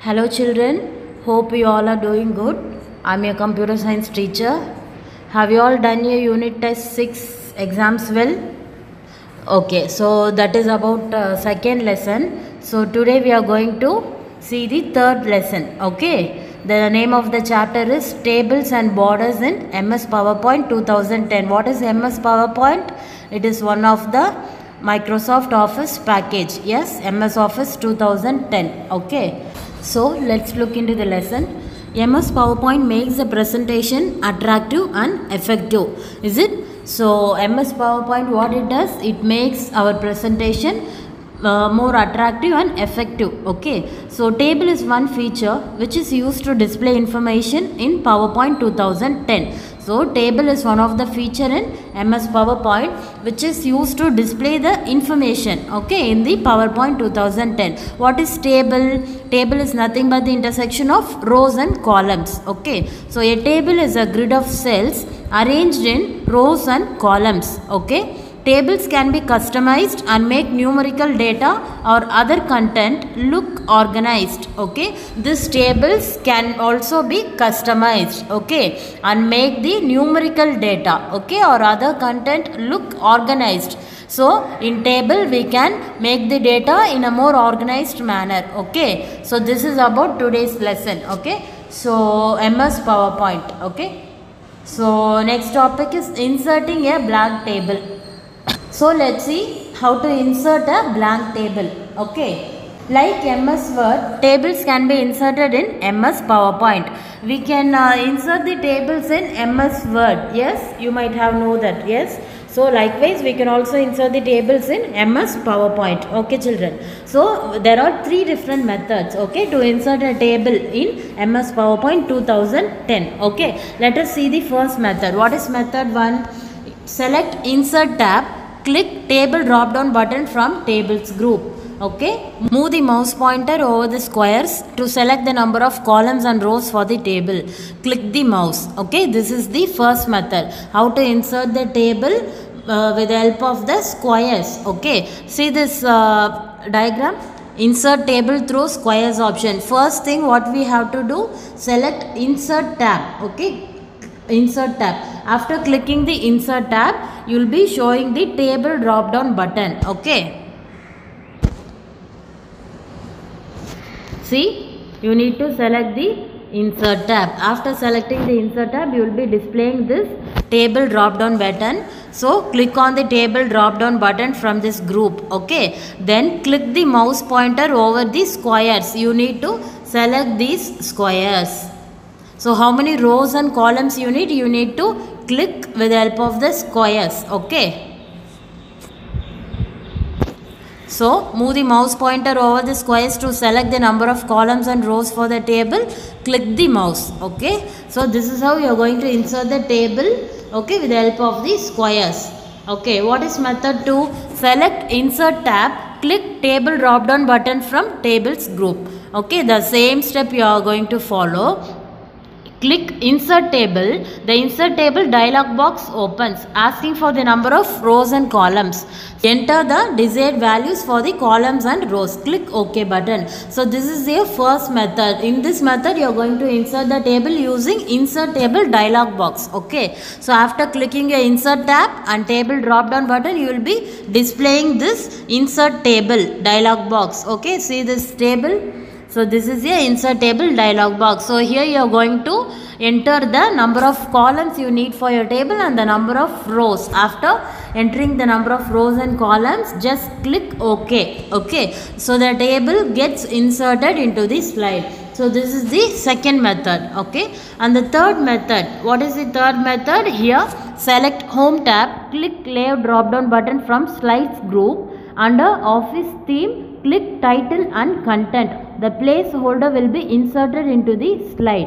Hello children, hope you all are doing good. I'm your computer science teacher. Have you all done your unit test 6 exams well? Okay, so that is about second lesson. So today we are going to see the third lesson. Okay, the name of the chapter is Tables and Borders in MS PowerPoint 2010. What is MS PowerPoint? It is one of the Microsoft Office package. Yes, MS Office 2010. Okay. So let's look into the lesson. MS PowerPoint makes the presentation attractive and effective. Is it? So MS PowerPoint, what it does? It makes our presentation more attractive and effective. Okay. So table is one feature which is used to display information in PowerPoint 2010. So table is one of the feature in MS PowerPoint which is used to display the information, okay, in the PowerPoint 2010. What is table? Table is nothing but the intersection of rows and columns. Okay. So a table is a grid of cells arranged in rows and columns. Okay. Tables can be customized and make numerical data or other content look organized. Okay, these tables can also be customized, okay, and make the numerical data, okay, or other content look organized. So in table we can make the data in a more organized manner. Okay, so this is about today's lesson. Okay, so MS PowerPoint. Okay, so next topic is inserting a blank table. So let's see how to insert a blank table. Okay, like MS Word, tables can be inserted in MS PowerPoint. We can insert the tables in MS Word. Yes, you might have know that. Yes, so likewise we can also insert the tables in MS PowerPoint. Okay children, so there are three different methods, okay, to insert a table in MS PowerPoint 2010. Okay, let us see the first method. What is method 1? Select Insert tab. Click table drop down button from tables group. Okay, move the mouse pointer over the squares to select the number of columns and rows for the table. Click the mouse. Okay, this is the first method. How to insert the table with the help of the squares. Okay, see this diagram. Insert table through squares option. First thing what we have to do, select Insert tab. Okay, Insert tab. After clicking the Insert tab, you will be showing the table drop down button. Okay, see, you need to select the Insert tab. After selecting the Insert tab, you will be displaying this table drop down button. So click on the table drop down button from this group. Okay, then click the mouse pointer over the squares. You need to select these squares. So how many rows and columns you need? You need to click with the help of the squares. Okay. So move the mouse pointer over the squares to select the number of columns and rows for the table. Click the mouse. Okay. So this is how you are going to insert the table. Okay, with the help of the squares. Okay. What is method 2? Select Insert tab. Click table drop down button from tables group. Okay. The same step you are going to follow. Click Insert Table. The Insert Table dialog box opens, asking for the number of rows and columns. Enter the desired values for the columns and rows. Click OK button. So this is the first method. In this method, you are going to insert the table using Insert Table dialog box. Okay. So after clicking your Insert tab and table drop down button, you will be displaying this Insert Table dialog box. Okay. See this table. So this is the Insert Table dialog box. So here you are going to enter the number of columns you need for your table and the number of rows. After entering the number of rows and columns, just click OK. Okay. So the table gets inserted into the slide. So this is the second method. Okay. And the third method. What is the third method? Here select Home tab. Click Layout drop down button from Slides group. Under Office Theme, click Title and Content. The placeholder will be inserted into the slide.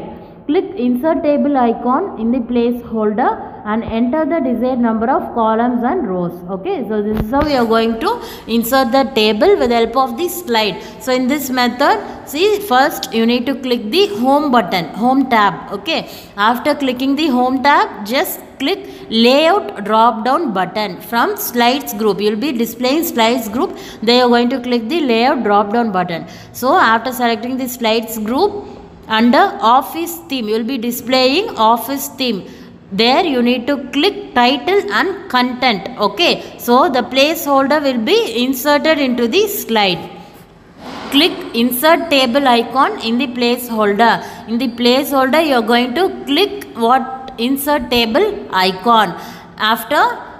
click insert table icon in the placeholder and enter the desired number of columns and rows. Okay, so this is how we are going to insert the table with the help of the slide. So in this method, see, first you need to click the home button, home tab. Okay, after clicking the home tab, just click layout drop down button from slides group. You will be displaying slides group. Then you are going to click the layout drop down button. So after selecting the slides group, under office theme, you will be displaying office theme. There you need to click title and content. Okay, so the placeholder will be inserted into the slide. Click insert table icon in the placeholder. In the placeholder, you are going to click what? Insert table icon. After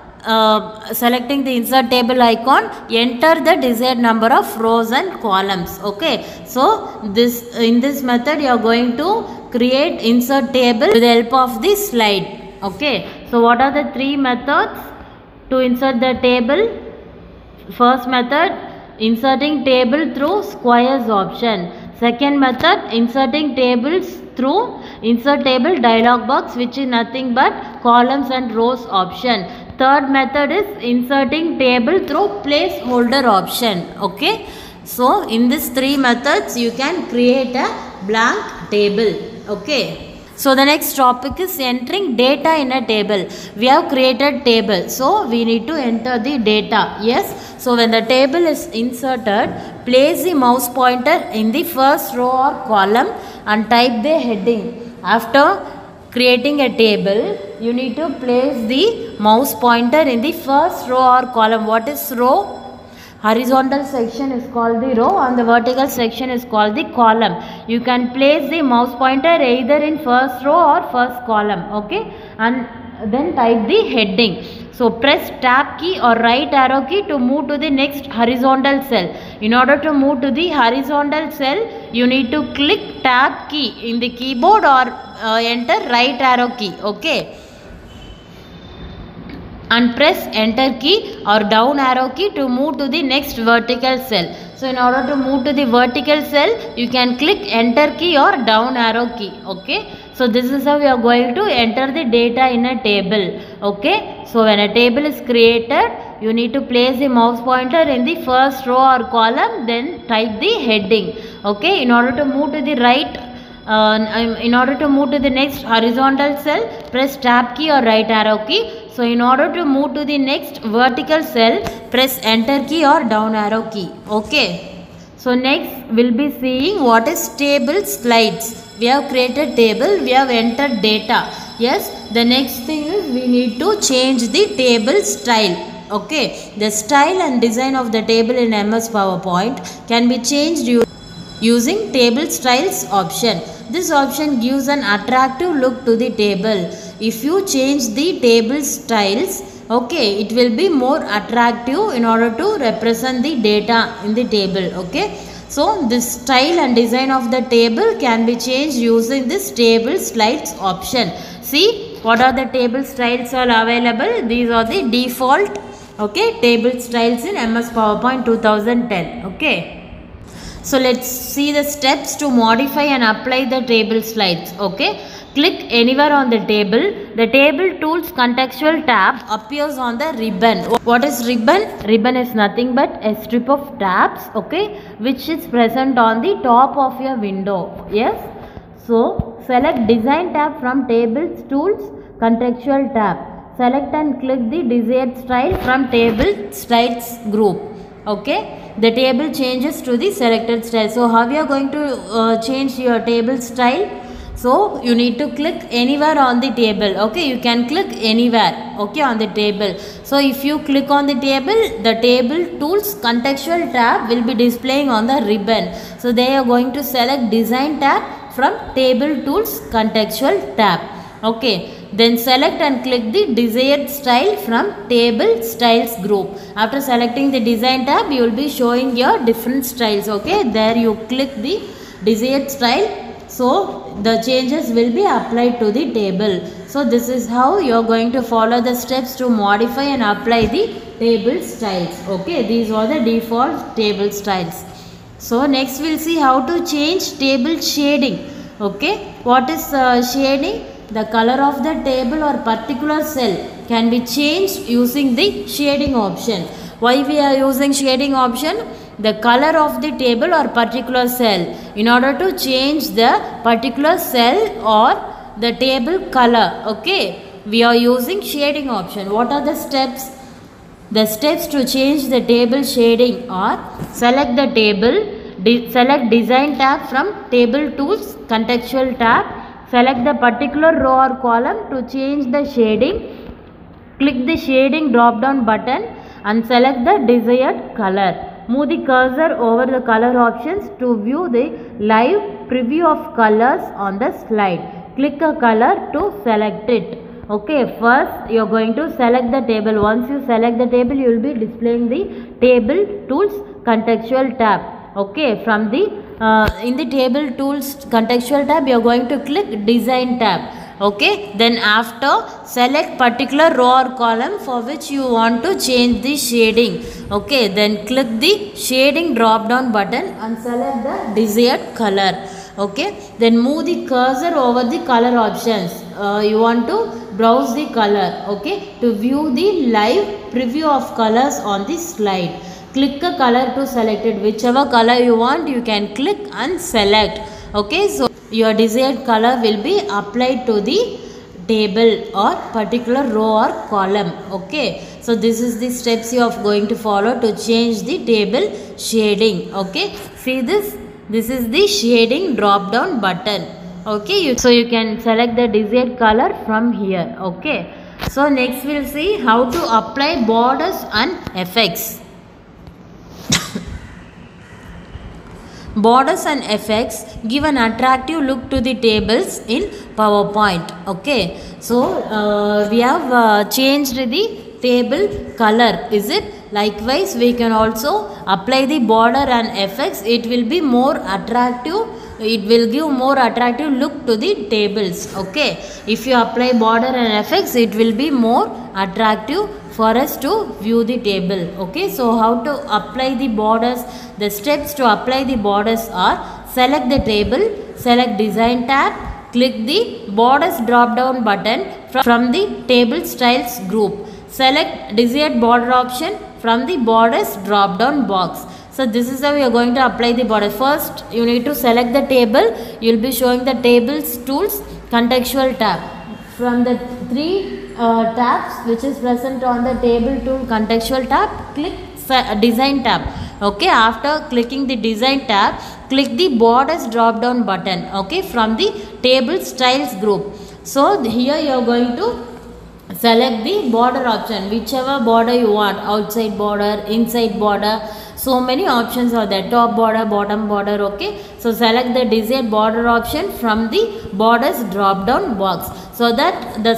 selecting the insert table icon, enter the desired number of rows and columns. Okay, so in this method you are going to create insert table with the help of the slide. Okay, so what are the three methods to insert the table? First method, inserting table through squares option. Second method, inserting tables through insert table dialog box, which is nothing but columns and rows option. Third method is inserting table through placeholder option. Okay, so in these three methods you can create a blank table. Okay, so the next topic is entering data in a table. We have created table, so we need to enter the data. Yes, so when the table is inserted, place the mouse pointer in the first row or column and type the heading. After creating a table, you need to place the mouse pointer in the first row or column. What is row? Horizontal section is called the row and the vertical section is called the column. You can place the mouse pointer either in first row or first column. Okay, and then type the heading. So press tab key or right arrow key to move to the next horizontal cell. In order to move to the horizontal cell, you need to click tab key in the keyboard or enter right arrow key. Okay, and press enter key or down arrow key to move to the next vertical cell. So in order to move to the vertical cell, you can click enter key or down arrow key. Okay, so this is how we are going to enter the data in a table. Okay, so when a table is created, you need to place the mouse pointer in the first row or column, then type the heading. Okay, in order to move to the right, in order to move to the next horizontal cell, press tab key or right arrow key. So in order to move to the next vertical cell, press enter key or down arrow key. Okay, so next we'll be seeing what is table slides. We have created table, we have entered data. Yes, the next thing is we need to change the table style. Okay, the style and design of the table in MS PowerPoint can be changed using table styles option. This option gives an attractive look to the table. If you change the table styles, okay, it will be more attractive in order to represent the data in the table. Okay, so this style and design of the table can be changed using this table slides option. See, what are the table styles are available? These are the default, okay, table styles in MS PowerPoint 2010. Okay, so let's see the steps to modify and apply the table slides. Okay, click anywhere on the table. The table tools contextual tab appears on the ribbon. What is ribbon? Ribbon is nothing but a strip of tabs, okay, which is present on the top of your window. Yes, so select design tab from tables tools contextual tab. Select and click the desired style from table styles group. Okay, the table changes to the selected style. So how you are going to change your table style? So you need to click anywhere on the table. Okay, you can click anywhere, okay, on the table. So if you click on the table tools contextual tab will be displaying on the ribbon. So they are going to select design tab from table tools contextual tab. Okay, then select and click the desired style from table styles group. After selecting the design tab, you will be showing your different styles. Okay, there you click the desired style. So the changes will be applied to the table. So this is how you are going to follow the steps to modify and apply the table styles. Okay, these are the default table styles. So next we'll see how to change table shading. Okay, what is shading? The color of the table or particular cell can be changed using the shading option. Why we are using shading option? The color of the table or particular cell. In order to change the particular cell or the table color, okay, we are using shading option. What are the steps? The steps to change the table shading are: select the table, select design tab from table tools, contextual tab, select the particular row or column to change the shading, click the shading drop down button and select the desired color. Move the cursor over the color options to view the live preview of colors on the slide. Click a color to select it. Okay, first you are going to select the table. Once you select the table, you will be displaying the table tools contextual tab. Okay, from the in the table tools contextual tab, you are going to click design tab. Okay, then after select particular row or column for which you want to change the shading. Okay, then click the shading drop down button and select the desired color. Okay, then move the cursor over the color options. You want to browse the color, okay, to view the live preview of colors on the slide. Click a color to select it. Whichever color you want, you can click and select. Okay, so your desired color will be applied to the table or particular row or column. Okay, so this is the steps you are going to follow to change the table shading. Okay, see this is the shading drop down button. Okay, so you can select the desired color from here. Okay, so next we'll see how to apply borders and effects. Borders and effects give an attractive look to the tables in PowerPoint. Okay, so we have changed the table color, is it? Likewise, we can also apply the border and effects. It will be more attractive. It will give more attractive look to the tables. Okay, if you apply border and effects, it will be more attractive for us to view the table. Okay, so how to apply the borders? The steps to apply the borders are: select the table, select design tab, click the borders drop down button from the table styles group, select desired border option from the borders drop down box. So this is how you are going to apply the border. First you need to select the table. You will be showing the tables tools contextual tab. From the three tabs which is present on the table tool contextual tab, click design tab. Okay, after clicking the design tab, click the borders drop down button, okay, from the table styles group. So here you are going to select the border option, whichever border you want, outside border, inside border, so many options are there, top border, bottom border. Okay, so select the desired border option from the borders drop down box, so that the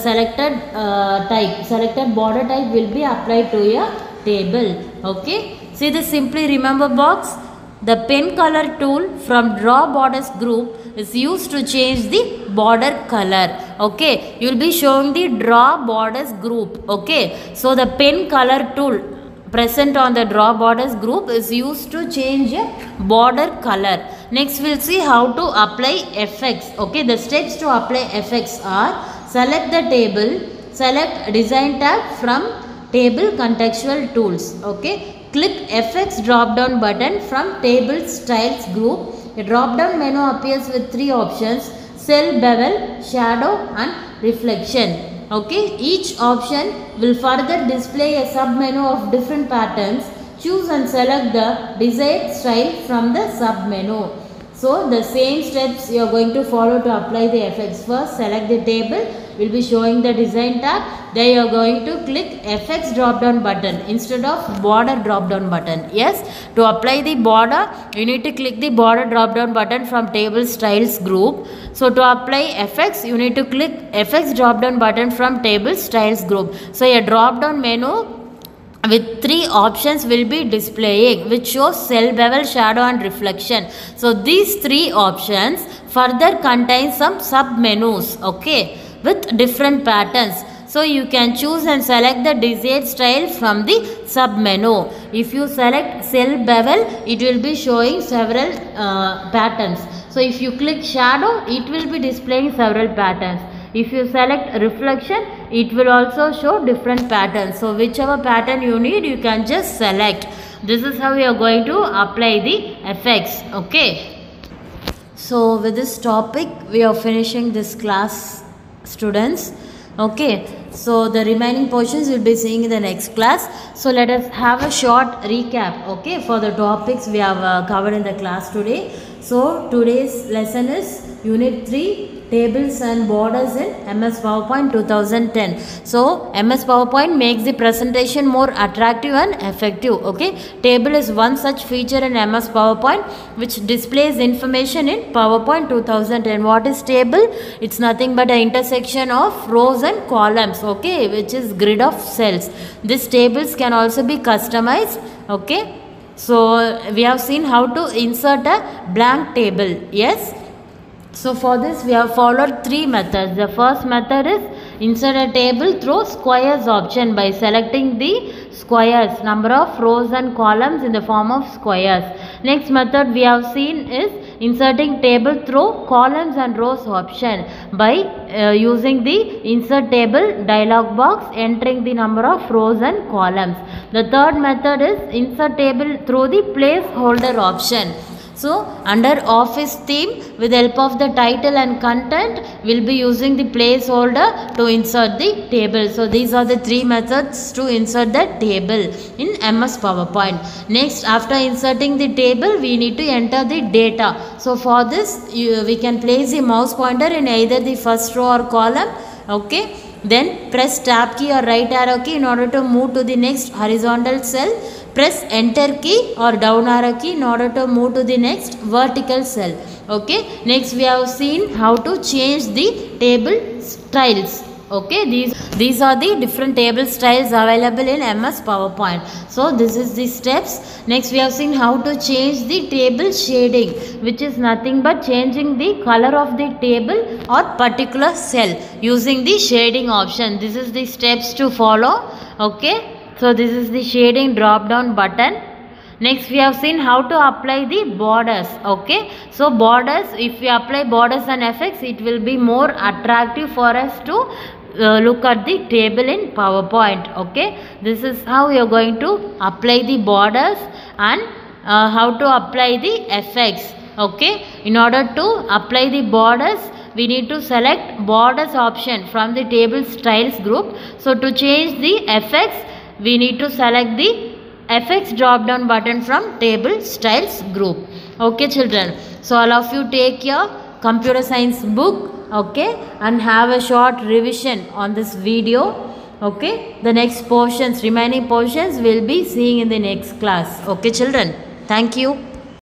selected border type will be applied to your table. Okay, see the simply remember box. The pen color tool from draw borders group is used to change the border color. Okay, you will be showing the draw borders group. Okay, so the pen color tool present on the draw borders group is used to change a border color. Next we'll see how to apply effects. Okay, the steps to apply effects are: select the table, select design tab from table contextual tools. Okay, click effects drop down button from table styles group. A drop down menu appears with three options: cell bevel, shadow and reflection. Okay, each option will further display a sub menu of different patterns. Choose and select the desired style from the sub menu. So the same steps you are going to follow to apply the effects. First select the table, will be showing the design tab. Then you are going to click effects drop down button instead of border drop down button. Yes, to apply the border you need to click the border drop down button from table styles group. So to apply effects you need to click effects drop down button from table styles group. So a drop down menu with three options will be displaying, which shows cell bevel, shadow and reflection. So these three options further contain some sub menus, okay, with different patterns. So you can choose and select the desired style from the sub menu. If you select cell bevel, it will be showing several patterns. So if you click shadow, it will be displaying several patterns. If you select reflection, it will also show different patterns. So whichever pattern you need, you can just select. This is how we are going to apply the effects. Okay. So with this topic, we are finishing this class, students. Okay. So the remaining portions we'll be seeing in the next class. So let us have a short recap, okay, for the topics we have covered in the class today. So today's lesson is Unit 3, Tables and Borders in MS PowerPoint 2010. So MS PowerPoint makes the presentation more attractive and effective. Okay, table is one such feature in MS PowerPoint which displays information in PowerPoint 2010. What is table? It's nothing but an intersection of rows and columns, okay, which is grid of cells. These tables can also be customized. Okay, so we have seen how to insert a blank table. Yes. So for this we have followed three methods. The first method is insert a table through squares option by selecting the squares, number of rows and columns in the form of squares. Next method we have seen is inserting table through columns and rows option by using the insert table dialog box, entering the number of rows and columns. The third method is insert table through the placeholder option. So under Office theme, with the help of the title and content, we'll be using the placeholder to insert the table. So these are the three methods to insert the table in MS PowerPoint. Next, after inserting the table, we need to enter the data. So for this, we can place the mouse pointer in either the first row or column. Okay. Then press tab key or right arrow key in order to move to the next horizontal cell. Press enter key or down arrow key in order to move to the next vertical cell. Okay. Next we have seen how to change the table styles. Okay, these are the different table styles available in MS PowerPoint. So this is the steps. Next we have seen how to change the table shading, which is nothing but changing the color of the table or particular cell using the shading option. This is the steps to follow. Okay, so this is the shading drop down button. Next we have seen how to apply the borders. Okay, so borders, if we apply borders and effects, it will be more attractive for us to look at the table in PowerPoint. Okay, this is how you are going to apply the borders and how to apply the effects. Okay, in order to apply the borders, we need to select borders option from the table styles group. So to change the effects, we need to select the effects drop down button from table styles group. Okay children, so all of you take your computer science book, okay, and have a short revision on this video. Okay, the next portions, remaining portions, we'll be seeing in the next class. Okay children, thank you.